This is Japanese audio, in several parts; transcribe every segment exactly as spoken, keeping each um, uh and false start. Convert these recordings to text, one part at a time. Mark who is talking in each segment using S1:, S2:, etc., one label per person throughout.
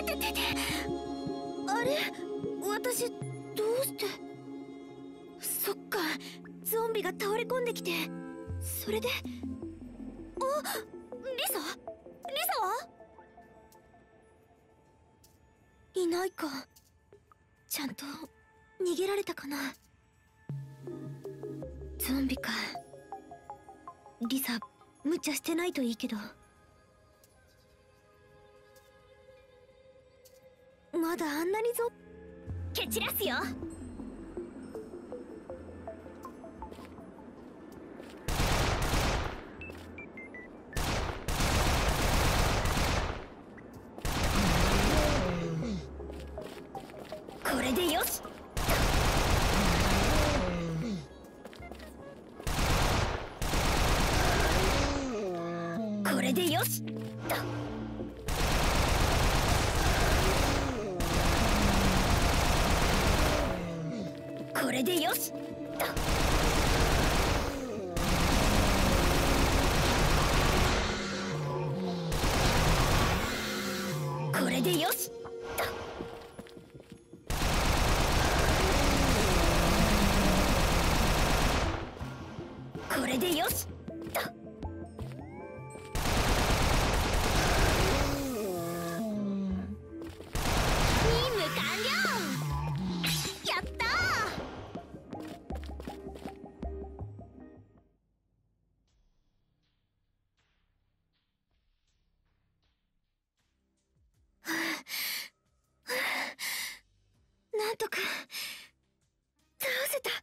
S1: ててて。あれ、私どうして。そっか、ゾンビが倒れ込んできて、それで。あ、リサ？リサはいないか。ちゃんと逃げられたかな。ゾンビか。リサ、無茶してないといいけど。まだあんなにぞ蹴散らすよ。これでよし。これでよし。これでよし。これでよし。これでよし。なんとか倒せた。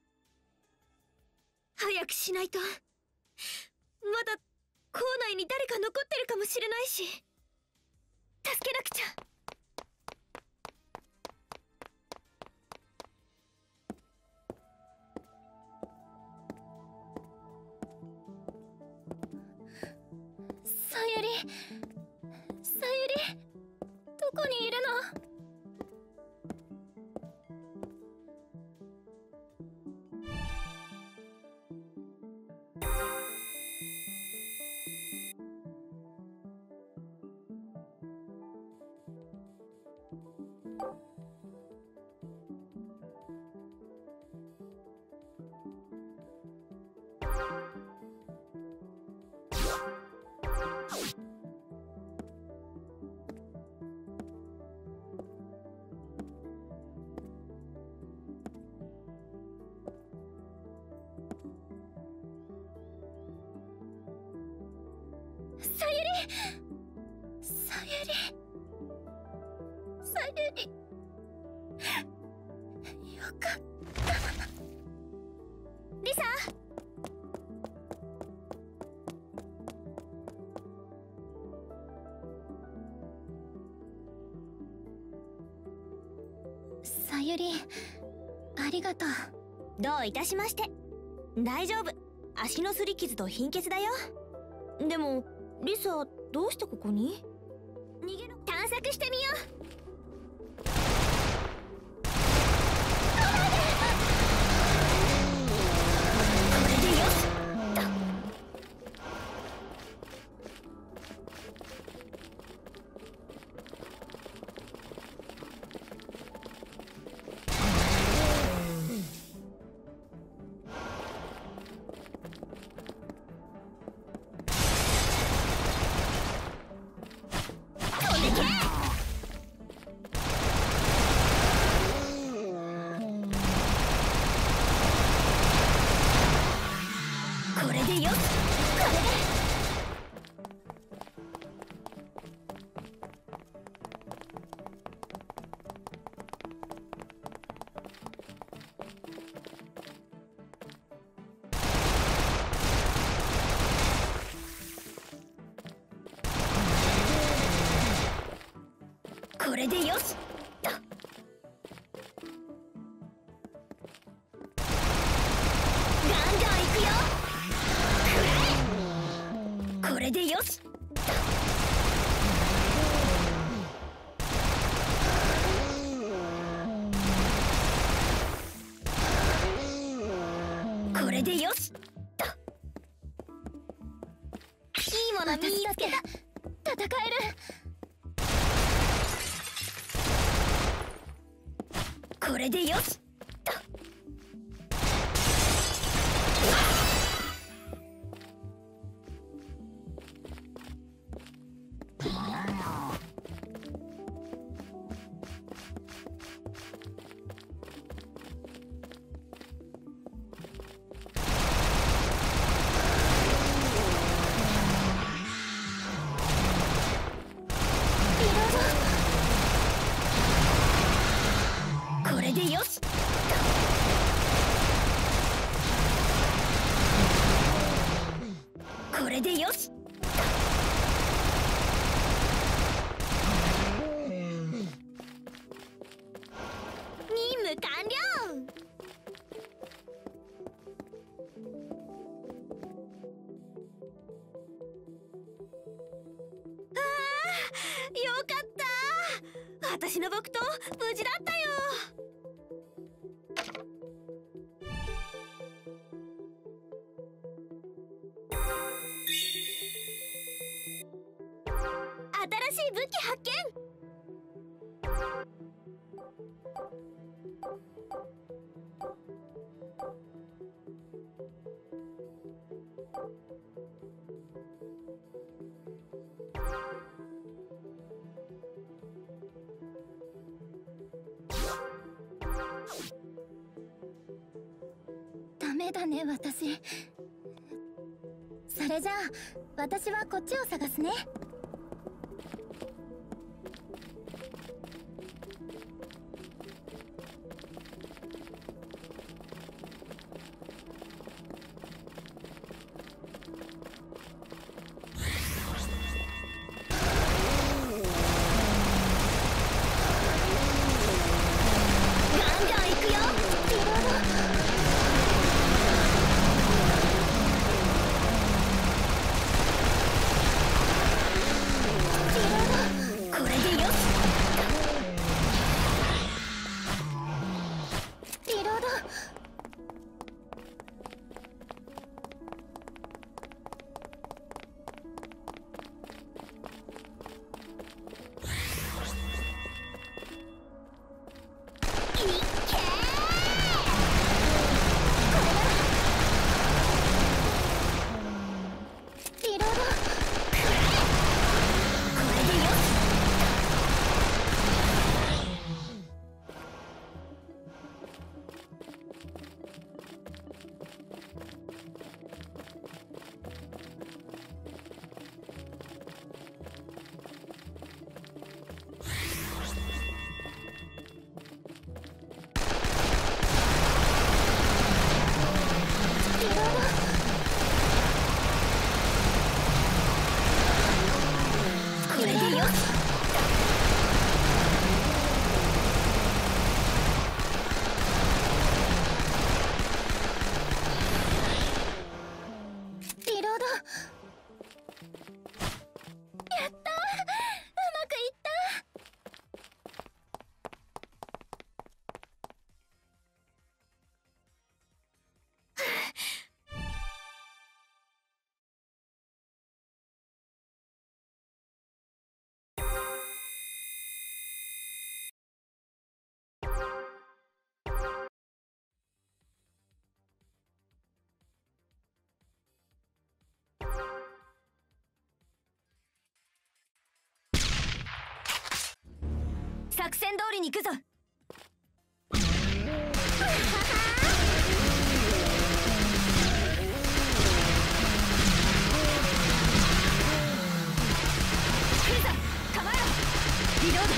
S1: 早くしないと。まだ校内に誰か残ってるかもしれないし、助けなくちゃ。さゆり、さゆり、どこにいるの？さゆり、さゆり、さゆり、よかった。リサ。さゆり、ありがとう。どういたしまして。大丈夫、足の擦り傷と貧血だよ。でもリサ、どうしてここに？逃げる。探索してみよう。これでよし。これでよし。これでよし。これでよし。これでよし。いいもの見つけた。戦える。 これでよしと。これでよし。これでよし。任務完了。ああ、よかった。私の木刀無事だったよ。新しい武器発見。
S2: ダメだね、私。それじゃあ私はこっちを探すね。
S1: 作戦通りに行くぞ。来るぞ、構えろ。リロー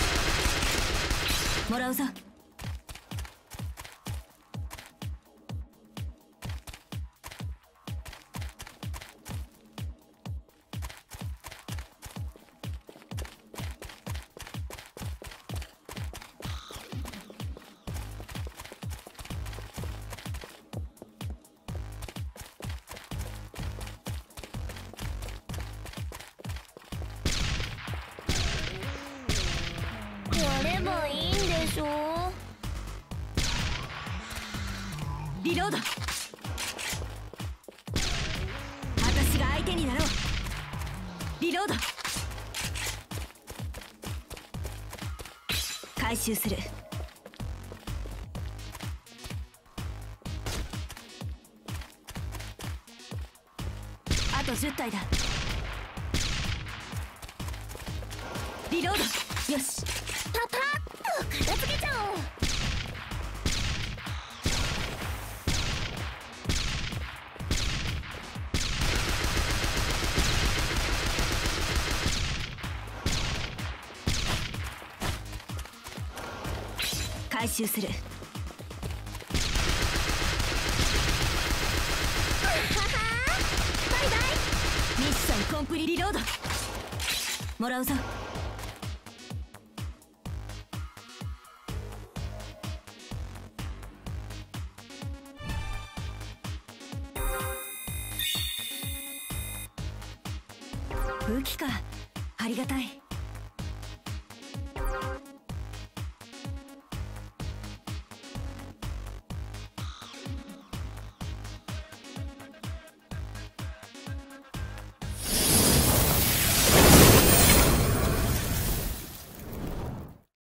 S1: ド。もらうぞ。やればいいんでしょ。リロード。私が相手になろう。リロード。回収する。 あとじゅったいだ。リロード。よし、
S2: パパッと片付けちゃおう。
S1: 回収する。
S2: バイバイ。
S1: ミッションコンプリリロード。もらうぞ。武器か、ありがたい。